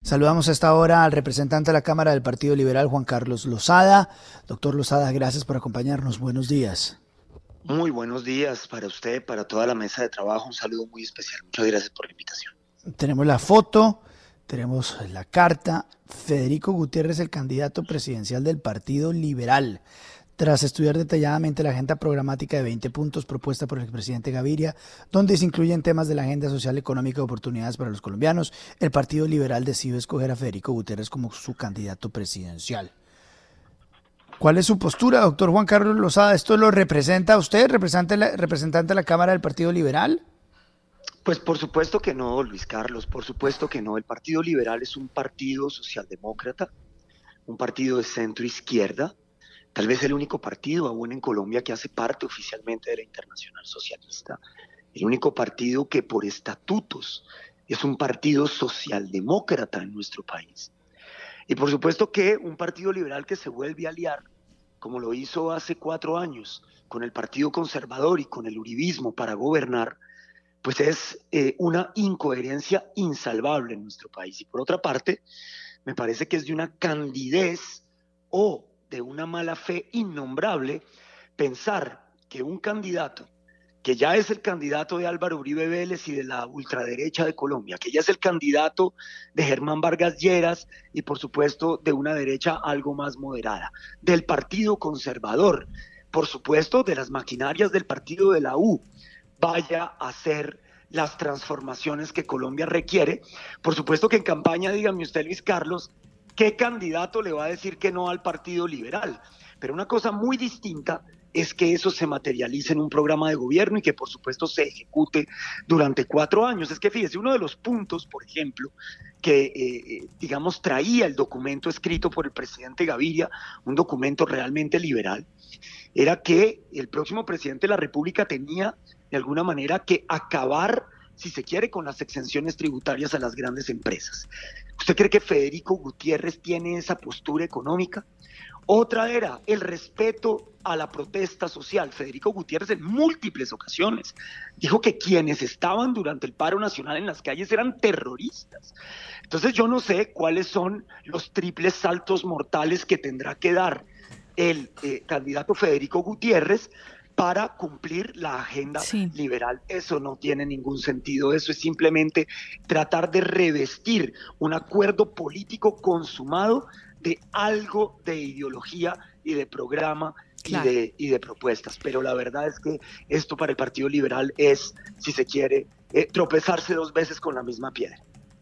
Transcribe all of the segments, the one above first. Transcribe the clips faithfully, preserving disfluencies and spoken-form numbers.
Saludamos a esta hora al representante de la Cámara del Partido Liberal, Juan Carlos Lozada. Doctor Lozada, gracias por acompañarnos. Buenos días. Muy buenos días para usted, para toda la mesa de trabajo. Un saludo muy especial. Muchas gracias por la invitación. Tenemos la foto, tenemos la carta. Federico Gutiérrez, el candidato presidencial del Partido Liberal. Tras estudiar detalladamente la agenda programática de veinte puntos propuesta por el expresidente Gaviria, donde se incluyen temas de la agenda social, económica y oportunidades para los colombianos, el Partido Liberal decidió escoger a Federico Gutiérrez como su candidato presidencial. ¿Cuál es su postura, doctor Juan Carlos Lozada? ¿Esto lo representa a usted, representante, representante de la Cámara del Partido Liberal? Pues por supuesto que no, Luis Carlos, por supuesto que no. El Partido Liberal es un partido socialdemócrata, un partido de centro izquierda, tal vez el único partido aún en Colombia que hace parte oficialmente de la Internacional Socialista, el único partido que por estatutos es un partido socialdemócrata en nuestro país. Y por supuesto que un partido liberal que se vuelve a aliar, como lo hizo hace cuatro años, con el Partido Conservador y con el uribismo para gobernar, pues es eh, una incoherencia insalvable en nuestro país. Y por otra parte, me parece que es de una candidez o de una mala fe innombrable pensar que un candidato que ya es el candidato de Álvaro Uribe Vélez y de la ultraderecha de Colombia, que ya es el candidato de Germán Vargas Lleras y por supuesto de una derecha algo más moderada, del Partido Conservador, por supuesto de las maquinarias del partido de la U, vaya a hacer las transformaciones que Colombia requiere. Por supuesto que en campaña, dígame usted, Luis Carlos, ¿qué candidato le va a decir que no al Partido Liberal? Pero una cosa muy distinta es que eso se materialice en un programa de gobierno y que por supuesto se ejecute durante cuatro años. Es que fíjese, uno de los puntos, por ejemplo, que eh, digamos traía el documento escrito por el presidente Gaviria, un documento realmente liberal, era que el próximo presidente de la República tenía de alguna manera que acabar, si se quiere, con las exenciones tributarias a las grandes empresas. ¿Usted cree que Federico Gutiérrez tiene esa postura económica? Otra era el respeto a la protesta social. Federico Gutiérrez en múltiples ocasiones dijo que quienes estaban durante el paro nacional en las calles eran terroristas. Entonces yo no sé cuáles son los triples saltos mortales que tendrá que dar el eh, candidato Federico Gutiérrez para cumplir la agenda sí. liberal. Eso no tiene ningún sentido, eso es simplemente tratar de revestir un acuerdo político consumado de algo de ideología y de programa claro. y, de, y de propuestas. Pero la verdad es que esto para el Partido Liberal es, si se quiere, eh, tropezarse dos veces con la misma piedra.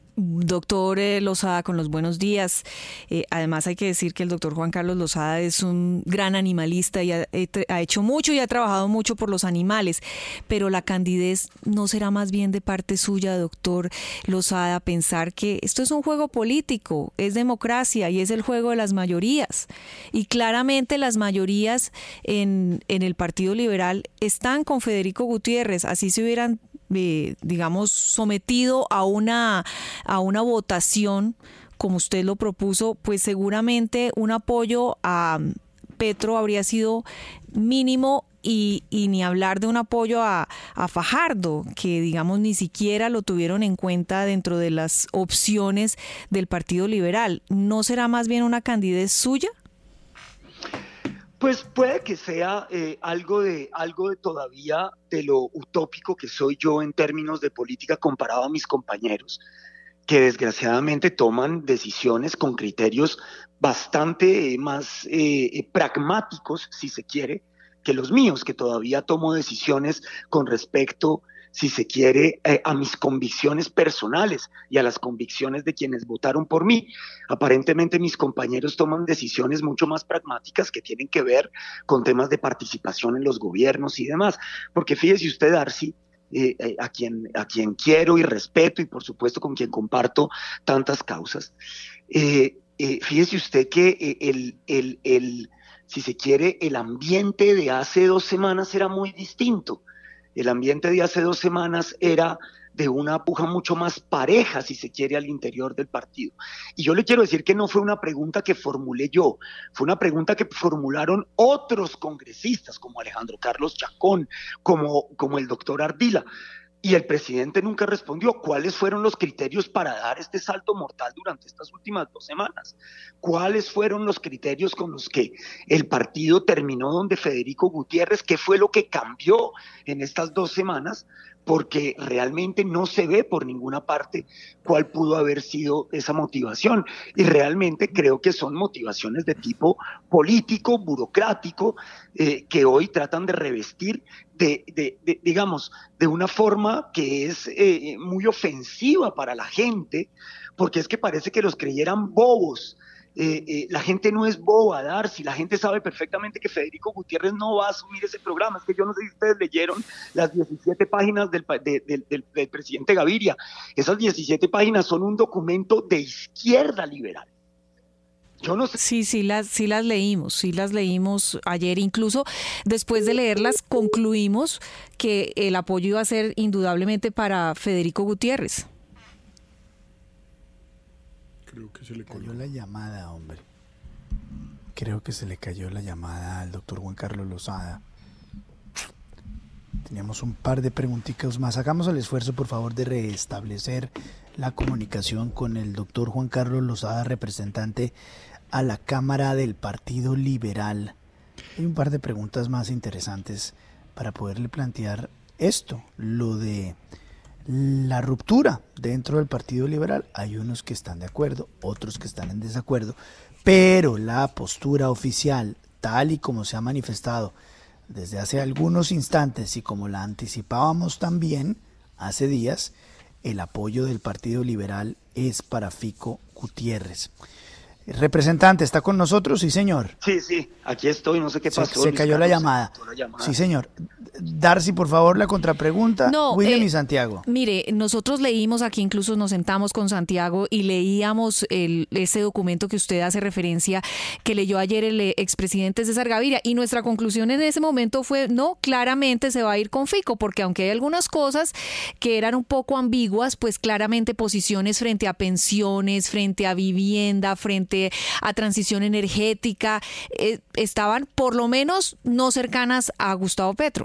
Doctor eh, Lozada, con los buenos días. Eh, además hay que decir que el doctor Juan Carlos Lozada es un gran animalista y ha, ha hecho mucho y ha trabajado mucho por los animales, pero la candidez no será más bien de parte suya, doctor Lozada, pensar que esto es un juego político, es democracia y es el juego de las mayorías. Y claramente las mayorías en, en el Partido Liberal están con Federico Gutiérrez, así se hubieran Eh, digamos, sometido a una, a una votación, como usted lo propuso, pues seguramente un apoyo a Petro habría sido mínimo y, y ni hablar de un apoyo a, a Fajardo, que digamos ni siquiera lo tuvieron en cuenta dentro de las opciones del Partido Liberal. ¿No será más bien una candidez suya? Pues puede que sea eh, algo de algo de todavía de lo utópico que soy yo en términos de política comparado a mis compañeros, que desgraciadamente toman decisiones con criterios bastante eh, más eh, pragmáticos, si se quiere, que los míos, que todavía tomo decisiones con respecto, si se quiere, eh, a mis convicciones personales y a las convicciones de quienes votaron por mí. Aparentemente mis compañeros toman decisiones mucho más pragmáticas que tienen que ver con temas de participación en los gobiernos y demás. Porque fíjese usted, Darcy, eh, eh, a, quien, a quien quiero y respeto y por supuesto con quien comparto tantas causas, eh, eh, fíjese usted que eh, el, el, el, si se quiere, el ambiente de hace dos semanas era muy distinto. El ambiente de hace dos semanas era de una puja mucho más pareja, si se quiere, al interior del partido. Y yo le quiero decir que no fue una pregunta que formulé yo, fue una pregunta que formularon otros congresistas, como Alejandro Carlos Chacón, como, como el doctor Ardila. y el presidente nunca respondió. ¿Cuáles fueron los criterios para dar este salto mortal durante estas últimas dos semanas? ¿Cuáles fueron los criterios con los que el partido terminó donde Federico Gutiérrez? ¿Qué fue lo que cambió en estas dos semanas? Porque realmente no se ve por ninguna parte cuál pudo haber sido esa motivación. Y realmente creo que son motivaciones de tipo político, burocrático, eh, que hoy tratan de revestir de, de, de, digamos, de una forma que es eh, muy ofensiva para la gente, porque es que parece que los creyeran bobos. Eh, eh, la gente no es boba, Darcy, la gente sabe perfectamente que Federico Gutiérrez no va a asumir ese programa. Es que yo no sé si ustedes leyeron las diecisiete páginas del, de, de, del, del presidente Gaviria. Esas diecisiete páginas son un documento de izquierda liberal. Yo no sé. Sí, sí las, sí las leímos, sí las leímos ayer. Incluso después de leerlas concluimos que el apoyo iba a ser indudablemente para Federico Gutiérrez. Creo que se le cayó la llamada, hombre. Creo que se le cayó la llamada al doctor Juan Carlos Lozada. Teníamos un par de preguntitas más. Hagamos el esfuerzo, por favor, de restablecer la comunicación con el doctor Juan Carlos Lozada, representante a la Cámara del Partido Liberal. Hay un par de preguntas más interesantes para poderle plantear esto, lo de la ruptura dentro del Partido Liberal. Hay unos que están de acuerdo, otros que están en desacuerdo, pero la postura oficial, tal y como se ha manifestado desde hace algunos instantes y como la anticipábamos también hace días, el apoyo del Partido Liberal es para Fico Gutiérrez. Representante, ¿está con nosotros? Sí, señor. Sí, sí, aquí estoy, no sé qué pasó. Se, se cayó la llamada. la llamada. Sí, señor. Darcy, por favor, la contrapregunta. No, William eh, y Santiago. Mire, nosotros leímos aquí, incluso nos sentamos con Santiago y leíamos el, ese documento que usted hace referencia, que leyó ayer el expresidente César Gaviria, y nuestra conclusión en ese momento fue, no, claramente se va a ir con Fico, porque aunque hay algunas cosas que eran un poco ambiguas, pues claramente posiciones frente a pensiones, frente a vivienda, frente a transición energética, eh, estaban por lo menos no cercanas a Gustavo Petro.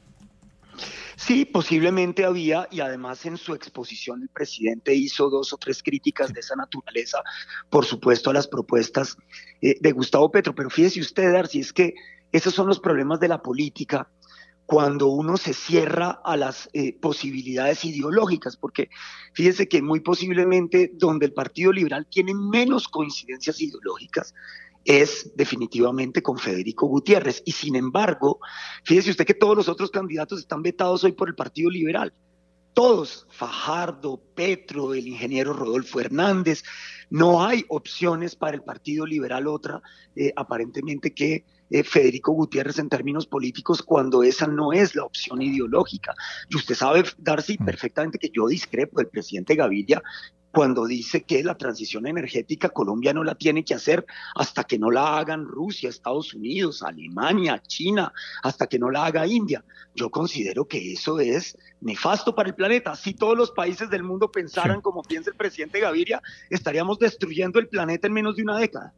Sí, posiblemente había, y además en su exposición el presidente hizo dos o tres críticas de esa naturaleza, por supuesto, a las propuestas eh, de Gustavo Petro. Pero fíjese usted, Darcy, es que esos son los problemas de la política cuando uno se cierra a las eh, posibilidades ideológicas, porque fíjese que muy posiblemente donde el Partido Liberal tiene menos coincidencias ideológicas es definitivamente con Federico Gutiérrez. Y sin embargo, fíjese usted que todos los otros candidatos están vetados hoy por el Partido Liberal. Todos, Fajardo, Petro, el ingeniero Rodolfo Hernández. No hay opciones para el Partido Liberal otra, eh, aparentemente, que eh, Federico Gutiérrez en términos políticos, cuando esa no es la opción ideológica. Y usted sabe, Darcy, perfectamente que yo discrepo del presidente Gaviria cuando dice que la transición energética Colombia no la tiene que hacer hasta que no la hagan Rusia, Estados Unidos, Alemania, China, hasta que no la haga India. Yo considero que eso es nefasto para el planeta. Si todos los países del mundo pensaran sí. como piensa el presidente Gaviria, estaríamos destruyendo el planeta en menos de una década.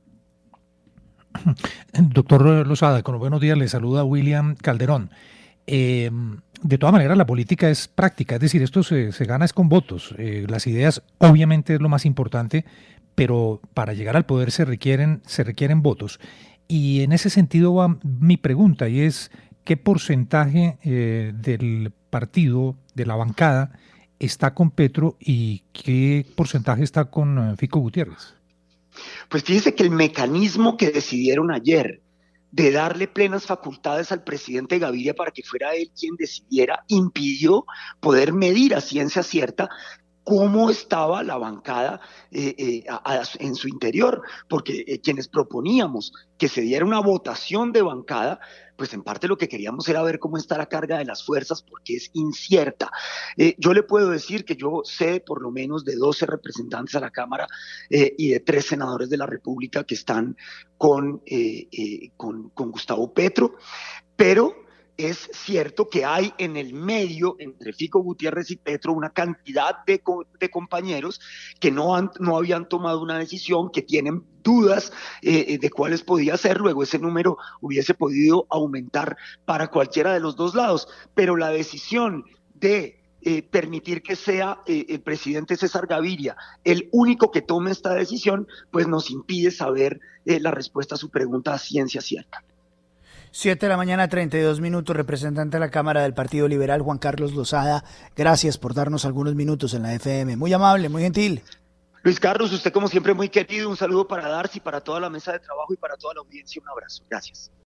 Doctor Lozada, con los buenos días, le saluda William Calderón. Eh, de todas maneras, la política es práctica, es decir, esto se, se gana es con votos. Eh, las ideas obviamente es lo más importante, pero para llegar al poder se requieren, se requieren votos. Y en ese sentido va mi pregunta, y es ¿qué porcentaje eh, del partido, de la bancada, está con Petro y qué porcentaje está con uh, Fico Gutiérrez? Pues fíjese que el mecanismo que decidieron ayer de darle plenas facultades al presidente Gaviria para que fuera él quien decidiera, impidió poder medir a ciencia cierta cómo estaba la bancada eh, eh, a, a, en su interior, porque eh, quienes proponíamos que se diera una votación de bancada, pues en parte lo que queríamos era ver cómo está la carga de las fuerzas, porque es incierta. Eh, yo le puedo decir que yo sé por lo menos de doce representantes a la Cámara eh, y de tres senadores de la República que están con, eh, eh, con, con Gustavo Petro, pero es cierto que hay en el medio, entre Fico Gutiérrez y Petro, una cantidad de, co de compañeros que no, han, no habían tomado una decisión, que tienen dudas eh, de cuáles podía ser. Luego ese número hubiese podido aumentar para cualquiera de los dos lados, pero la decisión de eh, permitir que sea eh, el presidente César Gaviria el único que tome esta decisión, pues nos impide saber eh, la respuesta a su pregunta a ciencia cierta. Siete de la mañana, treinta y dos minutos, representante de la Cámara del Partido Liberal, Juan Carlos Lozada, gracias por darnos algunos minutos en la F M. Muy amable, muy gentil. Luis Carlos, usted como siempre muy querido, un saludo para Darcy, para toda la mesa de trabajo y para toda la audiencia, un abrazo. Gracias.